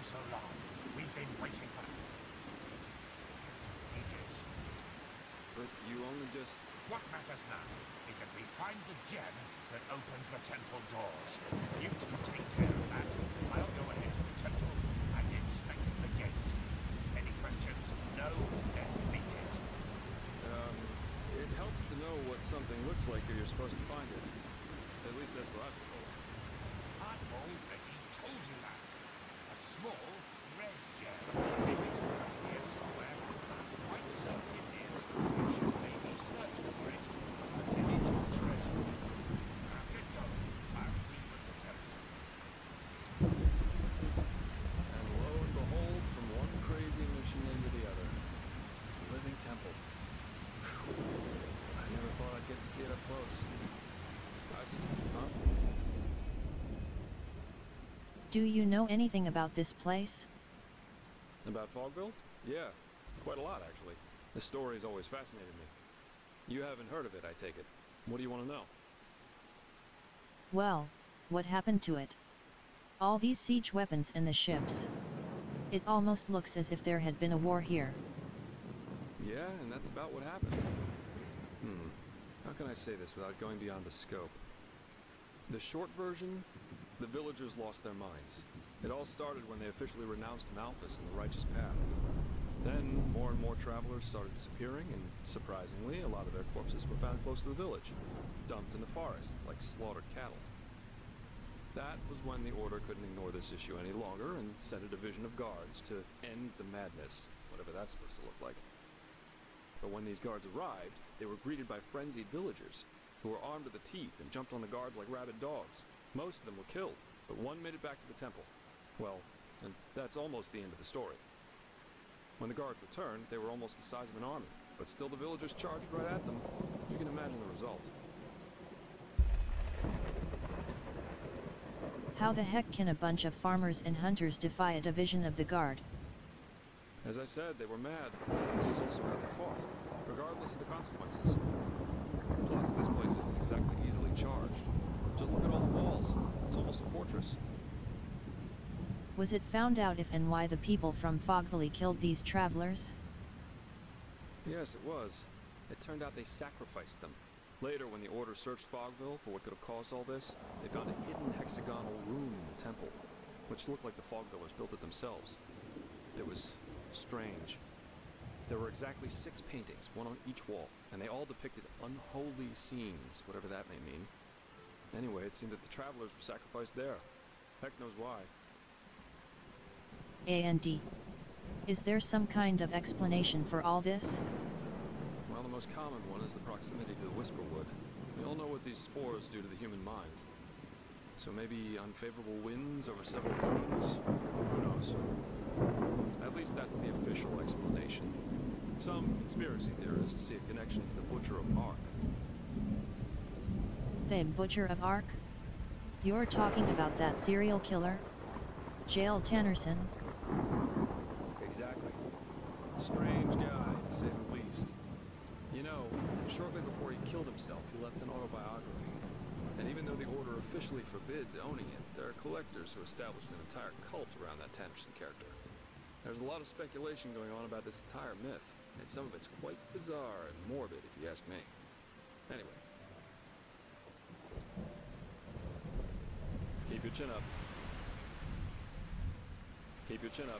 so long? We've been waiting for ages. But you only just... What matters now is that we find the gem that opens the temple doors. You two take care of that. I'll go ahead to the temple and inspect the gate. Any questions? No? Then meet it. It helps to know what something looks like if you're supposed to find it. At least that's what I've been told. I've already told you that. A small red gem. If it's around here somewhere, I'm quite certain it is. You should maybe search for it. A village treasure. Now get going. I'll see you at the temple. And lo and behold, from one crazy mission into the other. Living temple. I never thought I'd get to see it up close. Huh? Do you know anything about this place? About Fogwille? Yeah, quite a lot actually. The story's always fascinated me. You haven't heard of it, I take it. What do you want to know? Well, what happened to it? All these siege weapons and the ships. It almost looks as if there had been a war here. Yeah, and that's about what happened. How can I say this without going beyond the scope? The short version, the villagers lost their minds. It all started when they officially renounced Malthus and the righteous path. Then, more and more travelers started disappearing, and surprisingly, a lot of their corpses were found close to the village, dumped in the forest, like slaughtered cattle. That was when the Order couldn't ignore this issue any longer and sent a division of guards to end the madness, whatever that's supposed to look like. But when these guards arrived, they were greeted by frenzied villagers, who were armed to the teeth and jumped on the guards like rabid dogs. Most of them were killed, but one made it back to the temple. Well, and that's almost the end of the story. When the guards returned, they were almost the size of an army, but still the villagers charged right at them. You can imagine the result. How the heck can a bunch of farmers and hunters defy a division of the guard? As I said, they were mad. This is also how they fought, regardless of the consequences. Plus, this place isn't exactly easily charged. Just look at all the walls. It's almost a fortress. Was it found out if and why the people from Fogwille killed these travelers? Yes, it was. It turned out they sacrificed them. Later, when the Order searched Fogwille for what could have caused all this, they found a hidden hexagonal room in the temple, which looked like the Fogwillers built it themselves. It was strange. There were exactly 6 paintings, one on each wall, and they all depicted unholy scenes, whatever that may mean. Anyway, it seemed that the travelers were sacrificed there. Heck knows why. And is there some kind of explanation for all this? Well, the most common one is the proximity to the Whisperwood. We all know what these spores do to the human mind. So maybe unfavorable winds over several moons? Who knows? At least that's the official explanation. Some conspiracy theorists see a connection to the Butcher of Ark. The Butcher of Ark? You're talking about that serial killer? Jail Tannerson? Exactly. Strange guy, to say the least. You know, shortly before he killed himself, he left an autobiography. And even though the Order officially forbids owning it, there are collectors who established an entire cult around that Tannerson character. There's a lot of speculation going on about this entire myth, and some of it's quite bizarre and morbid, if you ask me. Anyway. Keep your chin up. Keep your chin up.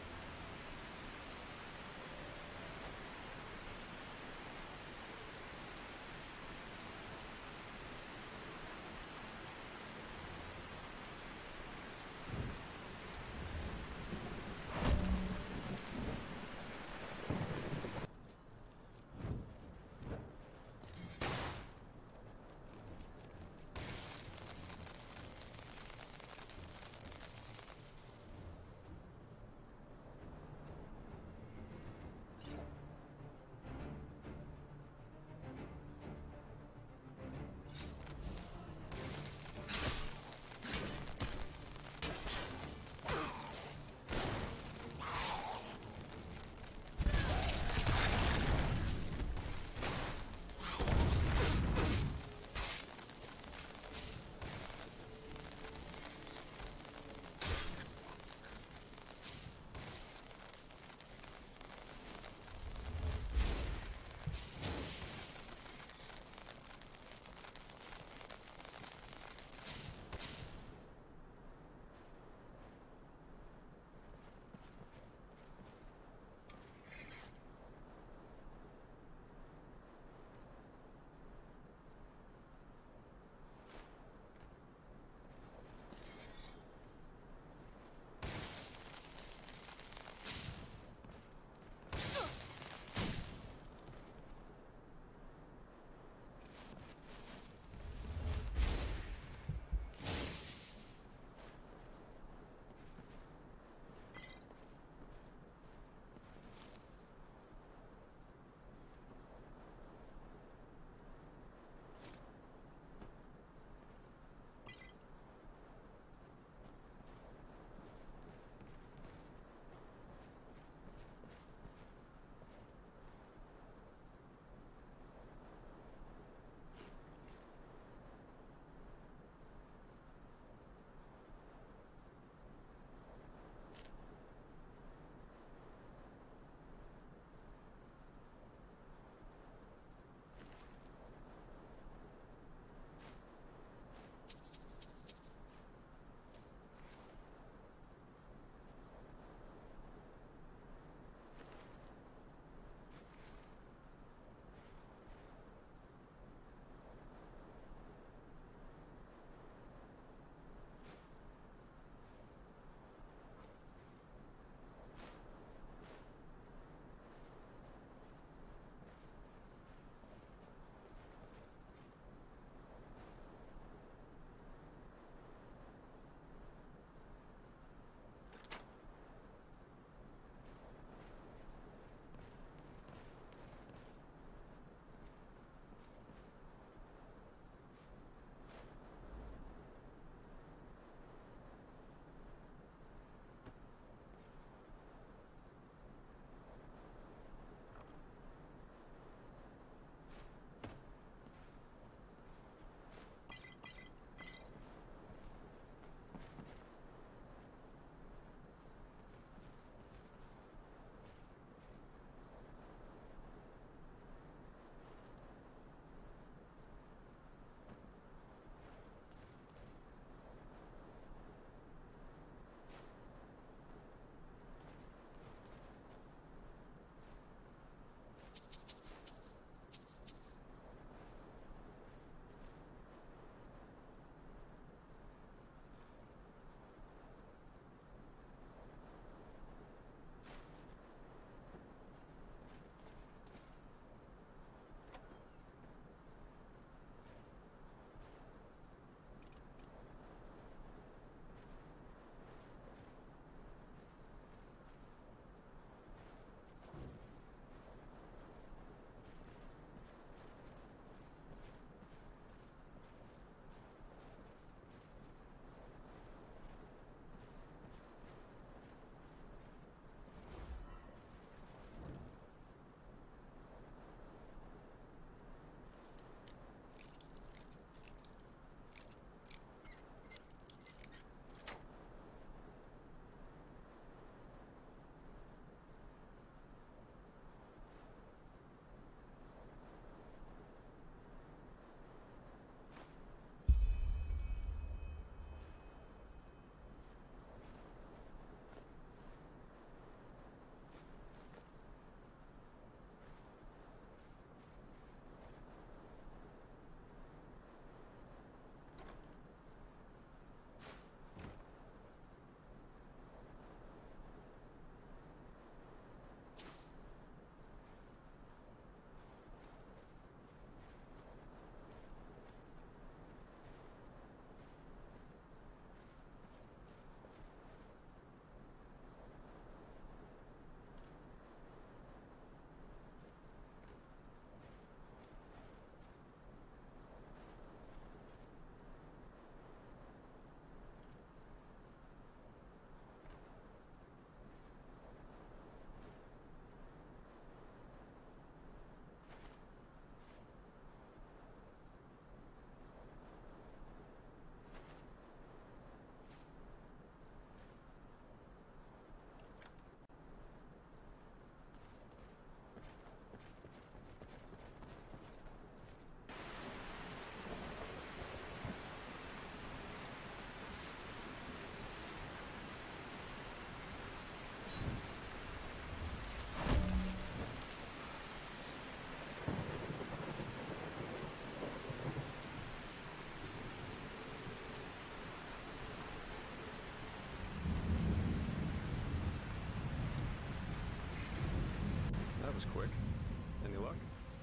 was quick. Any luck?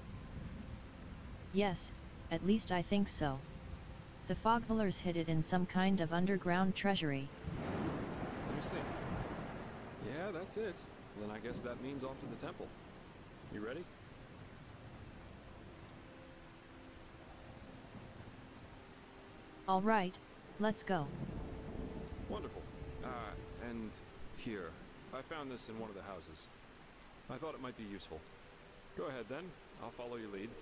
Yes, at least I think so. The Fogwillers hid it in some kind of underground treasury. Let me see. Yeah, that's it. Then I guess that means off to the temple. You ready? All right, let's go. Wonderful. And here. I found this in one of the houses. I thought it might be useful. Go ahead then. I'll follow your lead.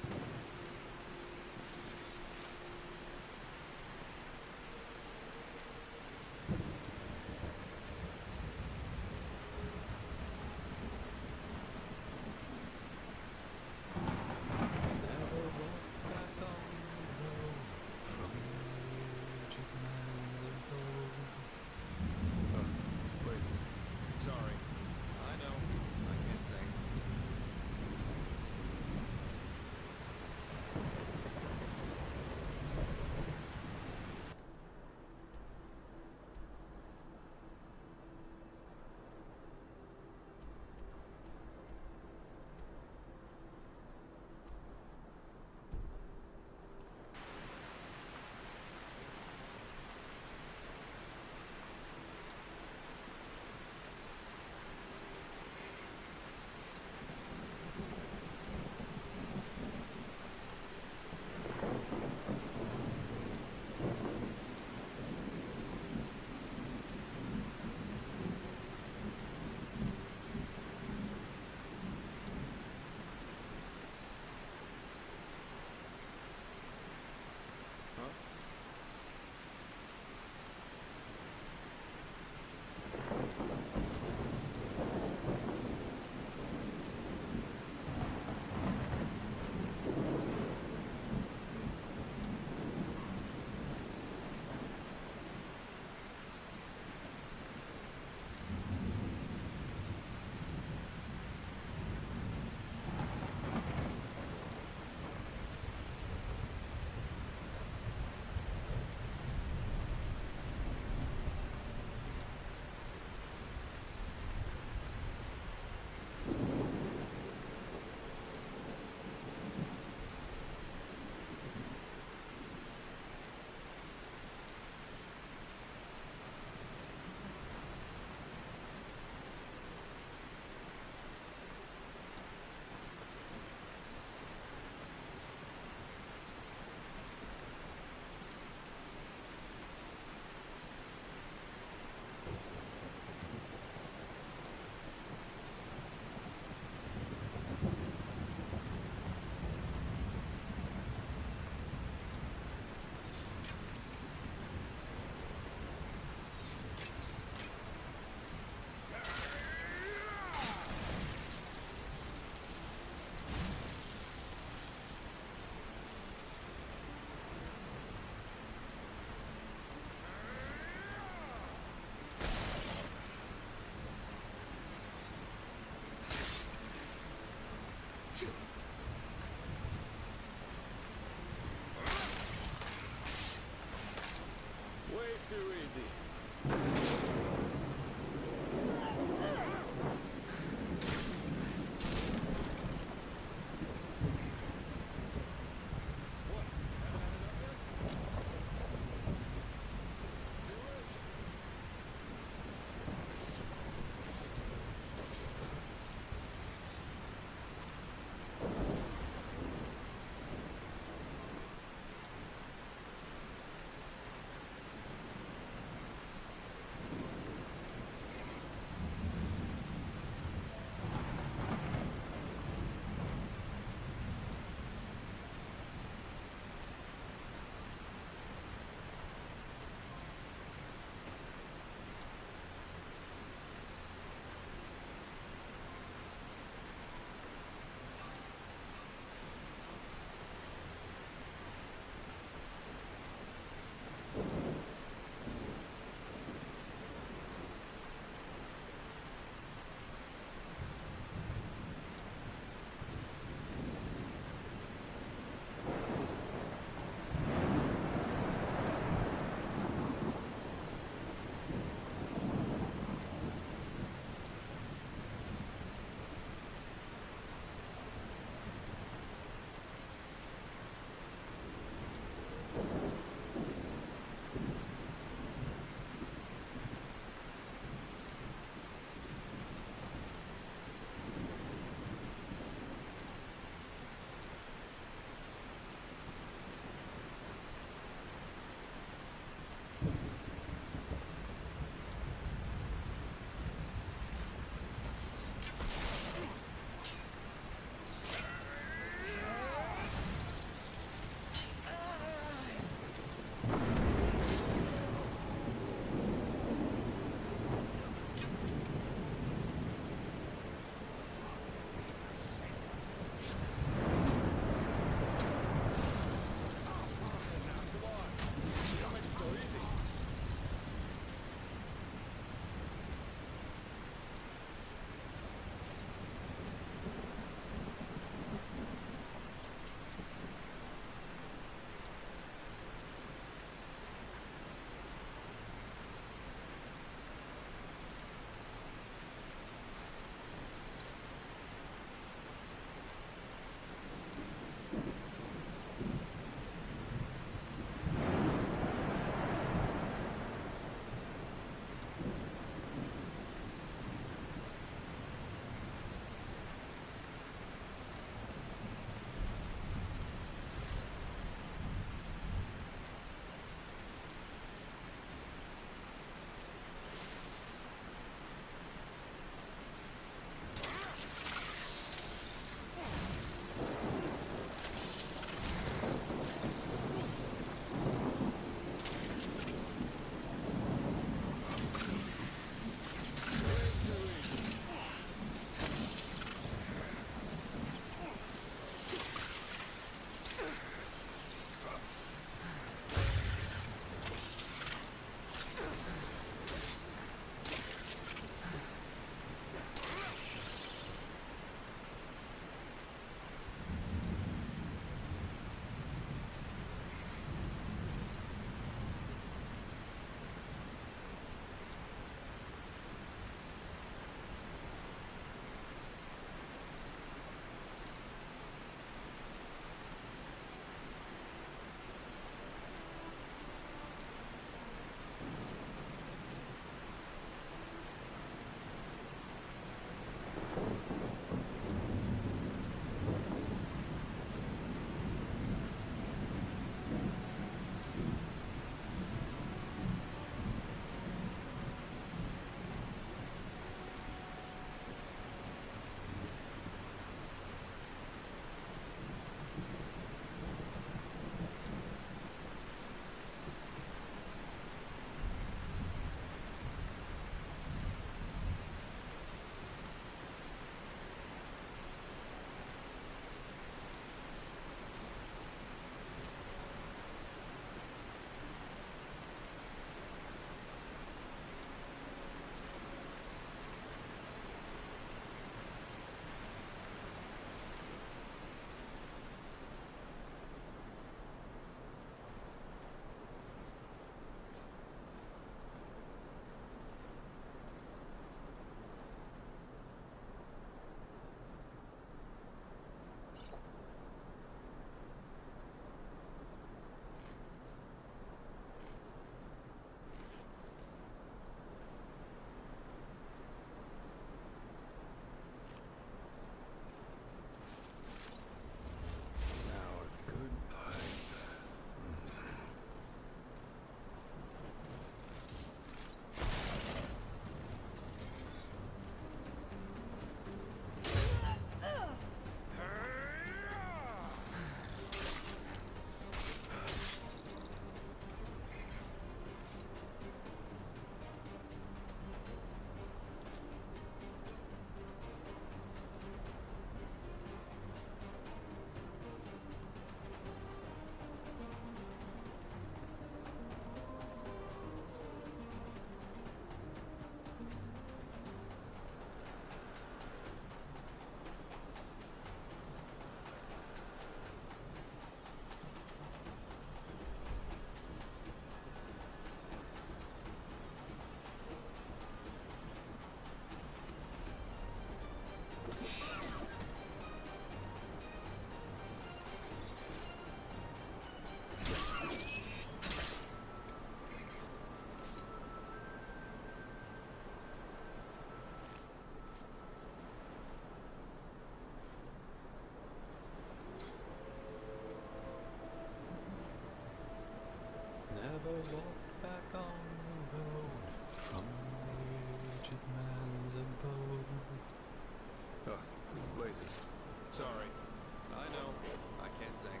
never walk back on the road from the aged man's abode. Oh, blazes. Sorry. I know. I can't sing.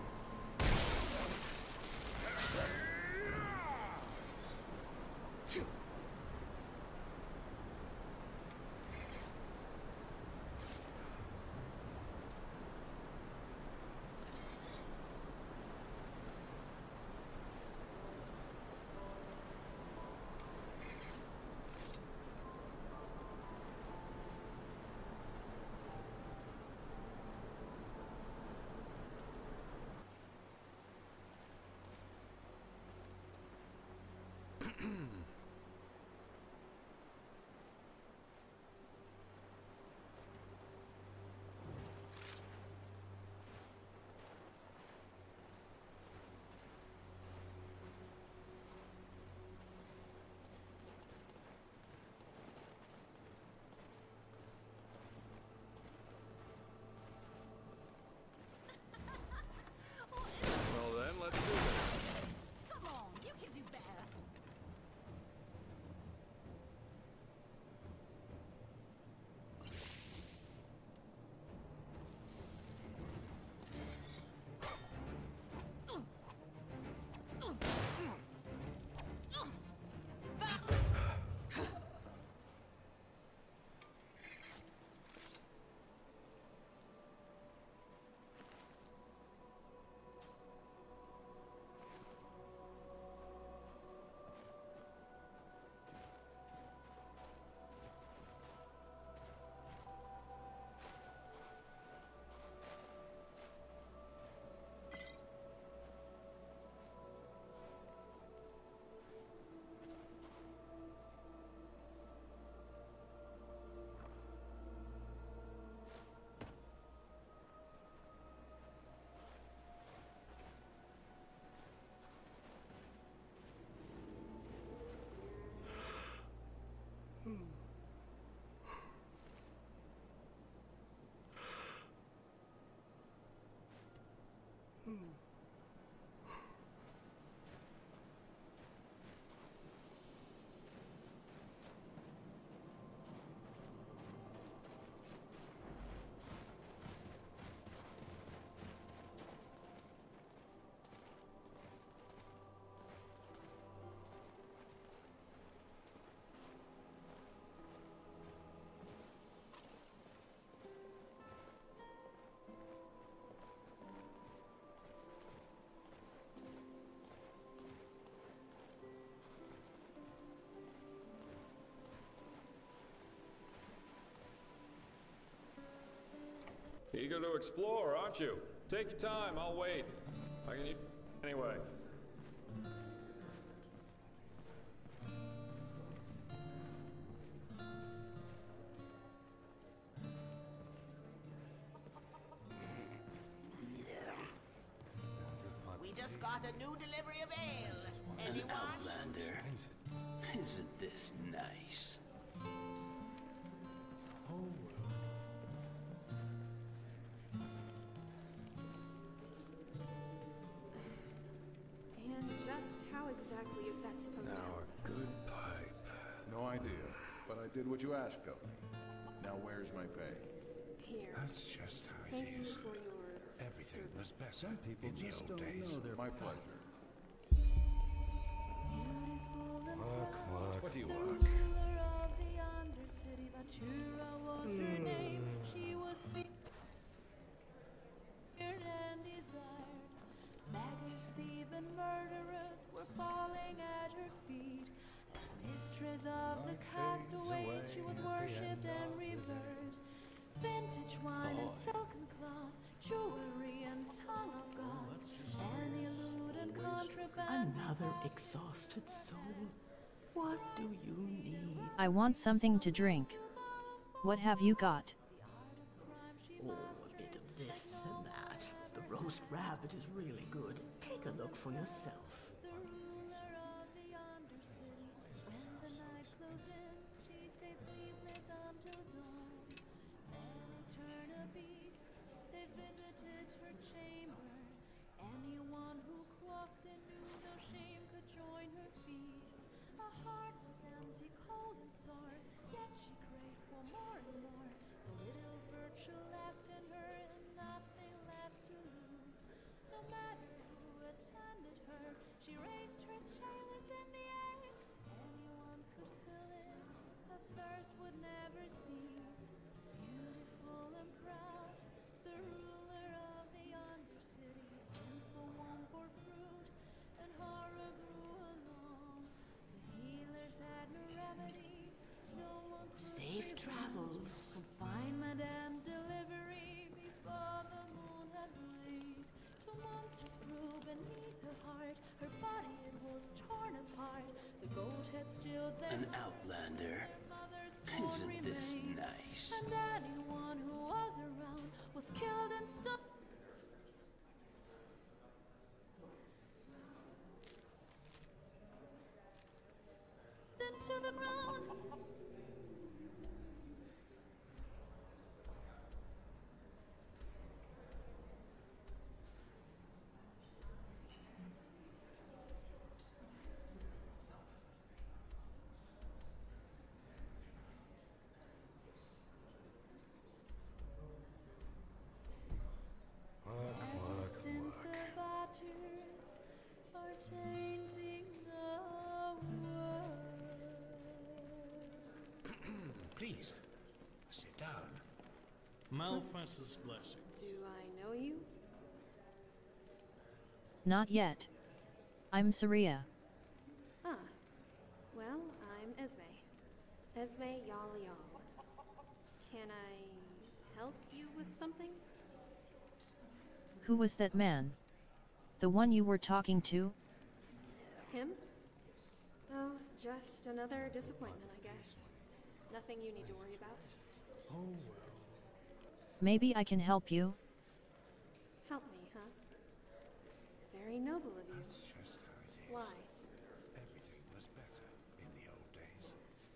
Well then, let's do this. Come on, you can do better. Eager to explore, aren't you? Take your time, I'll wait. Anyway. We just got a new delivery of ale. Anyone? Outlander. Isn't this nice? And just how exactly is that supposed to Now help? a good pipe. No idea, but I did what you asked of me. Now where's my pay? Here. That's just how it Thank you is. for your Everything was better Some people in the just old don't days. know their My pleasure. What do you want? Of the Undercity, Vatura was her name. She was feared and desired. Beggars, thieves, and murderers were falling at her feet. As mistress of the castaways, she was worshipped and revered. Vintage wine and silken cloth, jewelry and tongue of gods, any lewd and contraband. Another exhausted soul. What do you need? I want something to drink. What have you got? Oh, a bit of this and that. The roast rabbit is really good. Take a look for yourself. The ruler of the Undercity, when the night closed in, she stayed sleepless until dawn. Many turner beasts, they visited her chamber. Anyone who quaffed and knew no shame could join her but she craved for more and more. So little virtue left in her and nothing left to lose. No matter who attended her, she raised her chalice in the air. Anyone could fill it, her thirst would never cease. Beautiful and proud, the ruler of the Undercity, sinful womb bore fruit, and horror grew along. The healers had no remedy, no one could Safe refuse travels. confinement and delivery before the moon had blazed. Two monsters grew beneath her heart, her body it was torn apart. The goat had still their An outlander. Isn't this nice? and anyone who was around was killed and stuck into the ground. Ever since the batters are tainting the world. Please, sit down. Malphas's blessing. Do I know you? Not yet. I'm Siria. Ah. Well, I'm Esme. Esme Yal. Can I help you with something? Who was that man? The one you were talking to? Him? Oh, just another disappointment, I guess. Nothing you need to worry about. Oh well. Maybe I can help you? Help me, huh? Very noble of you. That's just how it is. Why? Everything was better in the old days.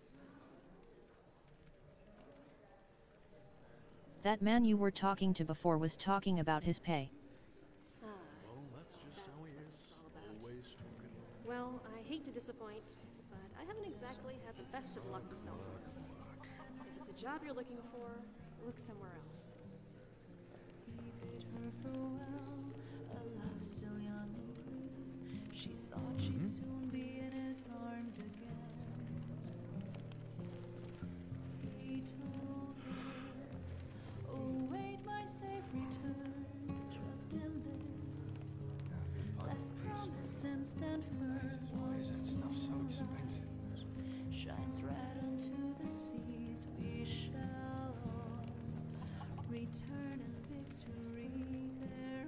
That man you were talking to before was talking about his pay. Ah, Well, that's just that's how he what is. it's all about. Always talking. Well, I hate to disappoint, but I haven't exactly had the best of luck with sellswords. If it's a job you're looking for, look somewhere else. He bid her farewell, a love still young and green. She thought she'd soon be in his arms again. He told her, oh wait my safe return, trust in this. Less promise and stand firm, once moonlight shines red onto the seas, we shall all return in victory there.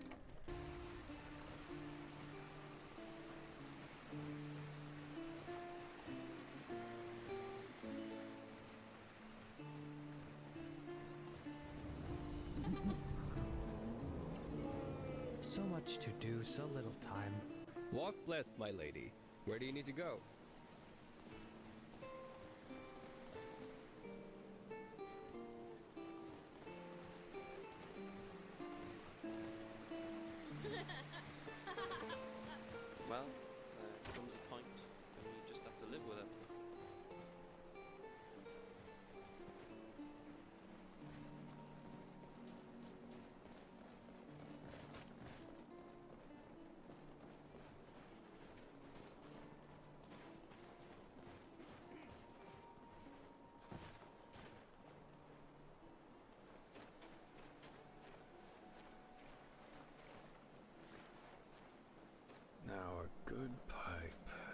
So much to do, so little time. Walk blessed, my lady. Where do you need to go? Well, there comes a point when you just have to live with it. Now a good pipe.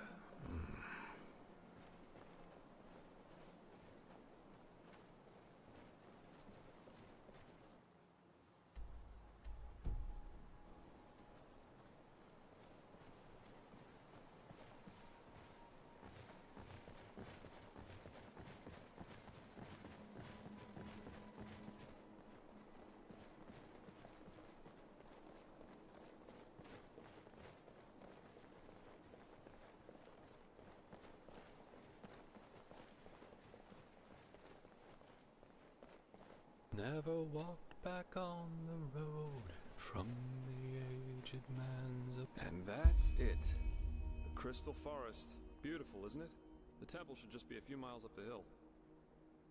Never walked back on the road from the aged man's. And that's it. The Crystal Forest. Beautiful, isn't it? The temple should just be a few miles up the hill.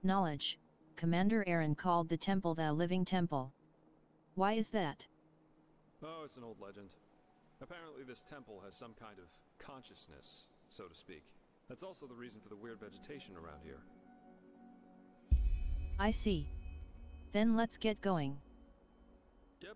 Knowledge. Commander Aaron called the temple the Living Temple. Why is that? Oh, it's an old legend. Apparently this temple has some kind of consciousness, so to speak. That's also the reason for the weird vegetation around here. I see. Then let's get going. Yep.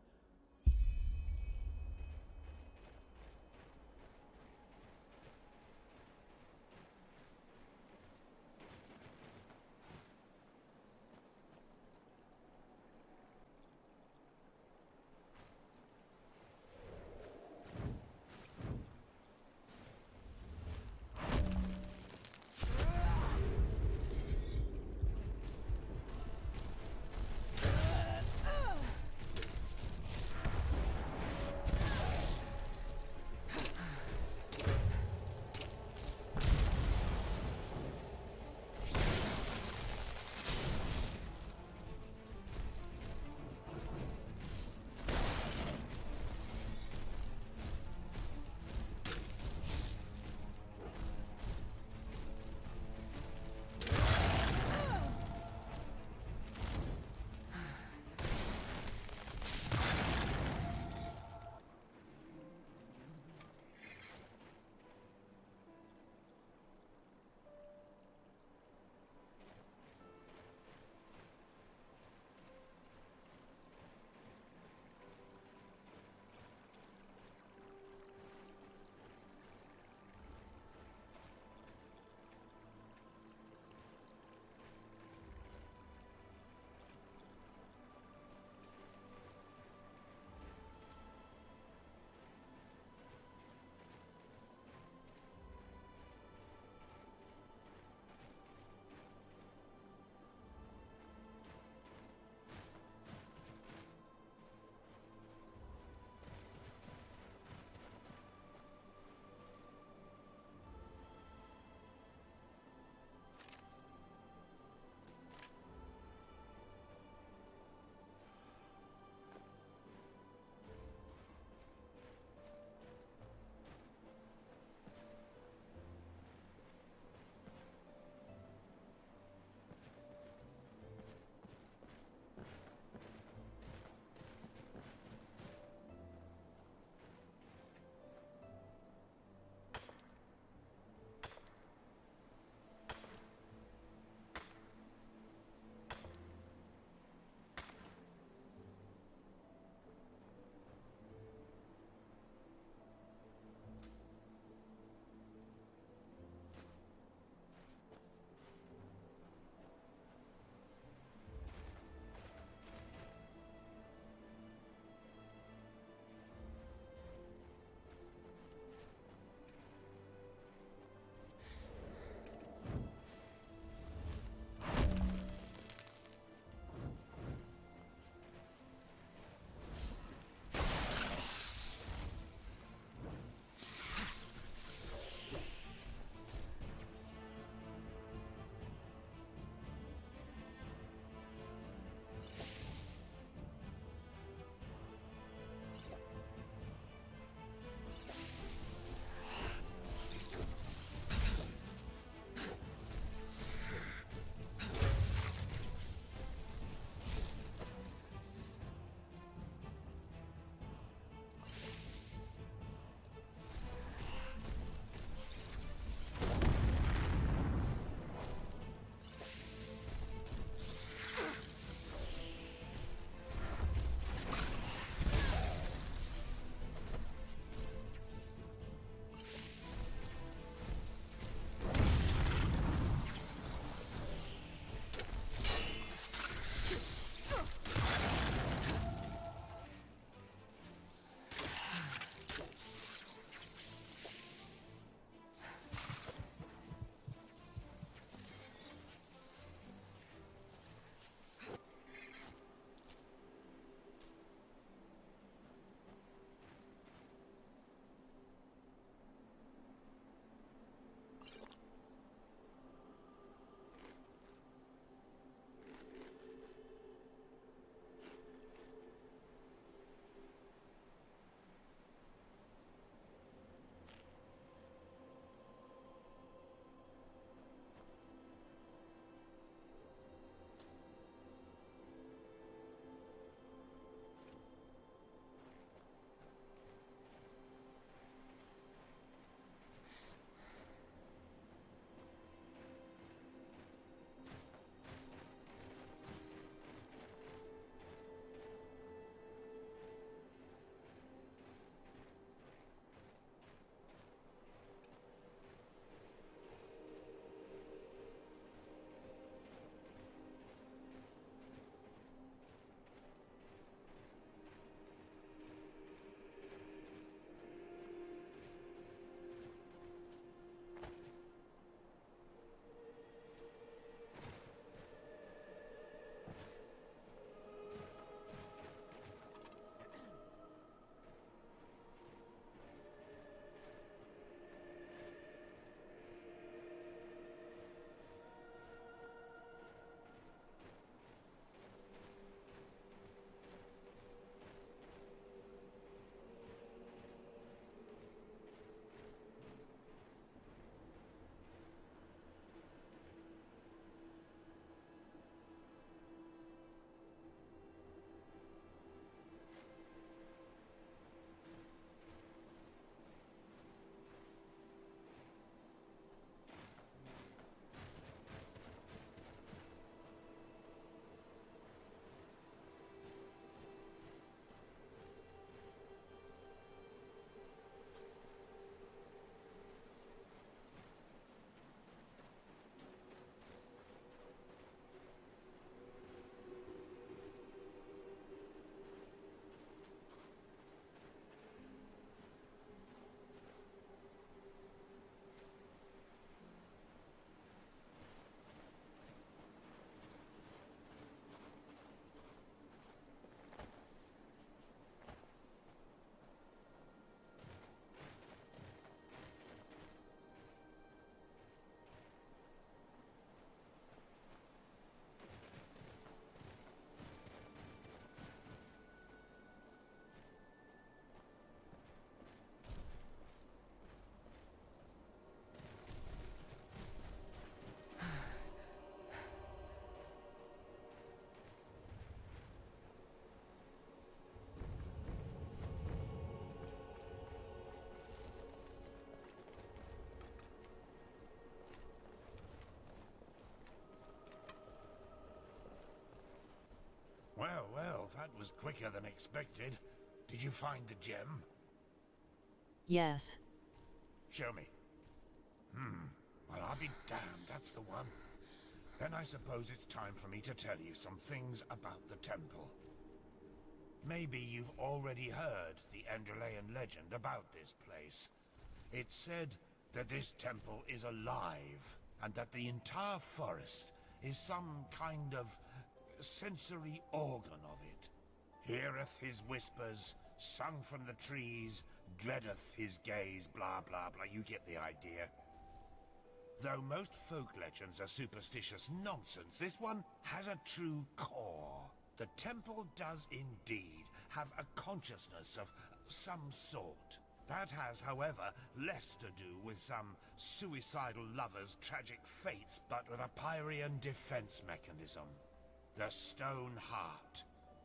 that was quicker than expected. Did you find the gem? Yes. Show me. Well, I'll be damned, that's the one. Then I suppose it's time for me to tell you some things about the temple. Maybe you've already heard the Endrelean legend about this place. It's said that this temple is alive, and that the entire forest is some kind of sensory organ of it. Heareth his whispers, sung from the trees, dreadeth his gaze, blah blah blah, you get the idea. Though most folk legends are superstitious nonsense, this one has a true core. The temple does indeed have a consciousness of some sort. That has, however, less to do with some suicidal lover's tragic fates, but with a Pyrean defense mechanism. The Stone Heart.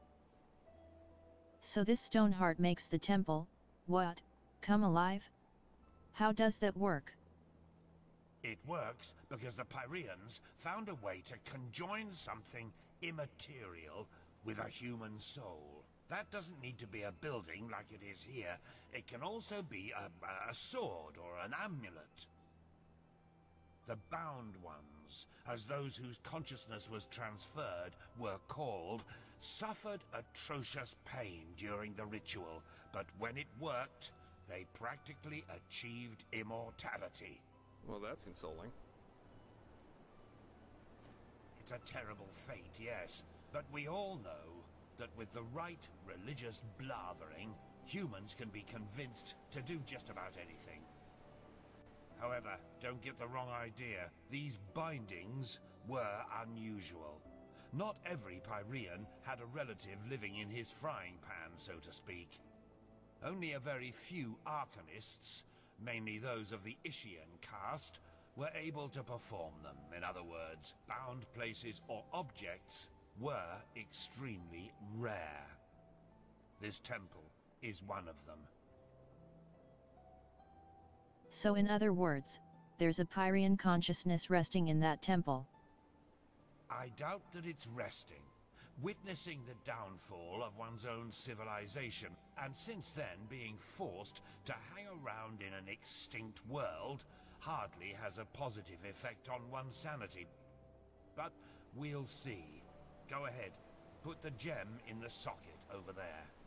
So this stone heart makes the temple, what, come alive? How does that work? It works because the Pyreans found a way to conjoin something immaterial with a human soul. That doesn't need to be a building like it is here. It can also be a sword or an amulet. The Bound Ones, as those whose consciousness was transferred were called, suffered atrocious pain during the ritual, but when it worked, they practically achieved immortality. Well, that's consoling. It's a terrible fate, yes, but we all know that with the right religious blathering, humans can be convinced to do just about anything. However, don't get the wrong idea. These bindings were unusual. Not every Pyrean had a relative living in his frying pan, so to speak. Only a very few Arcanists, mainly those of the Ishian caste, were able to perform them. In other words, bound places or objects were extremely rare. This temple is one of them. So in other words, there's a Pyrean consciousness resting in that temple. I doubt that it's resting. Witnessing the downfall of one's own civilization, and since then being forced to hang around in an extinct world, hardly has a positive effect on one's sanity. But we'll see. Go ahead, put the gem in the socket over there.